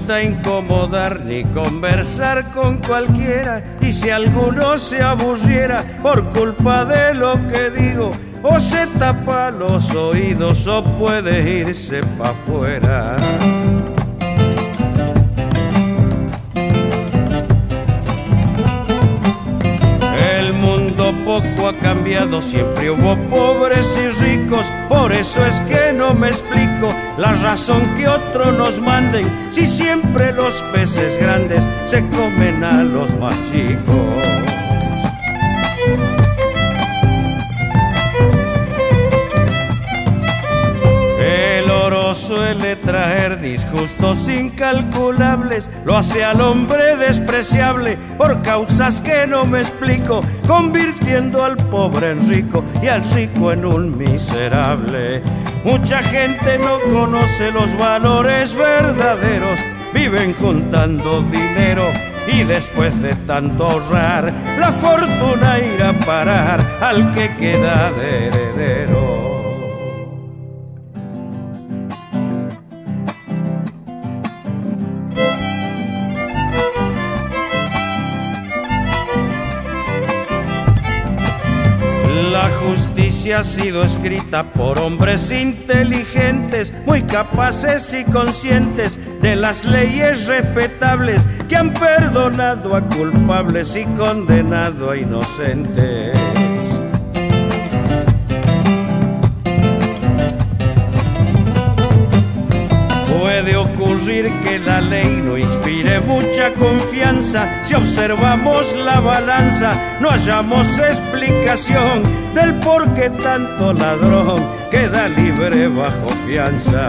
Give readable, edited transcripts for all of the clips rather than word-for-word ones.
gusta incomodar ni conversar con cualquiera, y si alguno se aburriera por culpa de lo que digo, o se tapa los oídos o puede irse pa' afuera. El mundo poco ha cambiado, siempre hubo pobres y ricos, por eso es que no me explico la razón que otros nos manden, si siempre los peces grandes se comen a los más chicos. Suele traer disgustos incalculables, lo hace al hombre despreciable por causas que no me explico, convirtiendo al pobre en rico y al rico en un miserable. Mucha gente no conoce los valores verdaderos, viven juntando dinero y después de tanto ahorrar, la fortuna irá a parar al que queda de heredero. La justicia ha sido escrita por hombres inteligentes, muy capaces y conscientes de las leyes respetables, que han perdonado a culpables y condenado a inocentes. Puede ocurrir que la ley no inspire mucha confianza, si observamos la balanza no hallamos explicación del por qué tanto ladrón queda libre bajo fianza.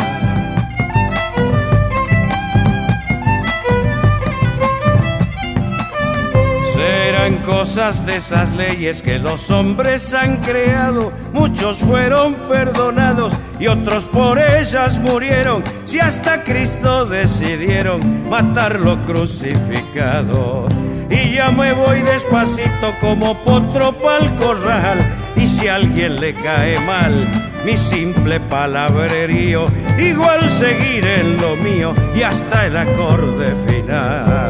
Serán cosas de esas leyes que los hombres han creado, muchos fueron perdonados y otros por ellas murieron, si hasta Cristo decidieron matarlo crucificado. Y ya me voy despacito como potro pa'l corral, y si a alguien le cae mal mi simple palabrerío, igual seguiré en lo mío y hasta el acorde final.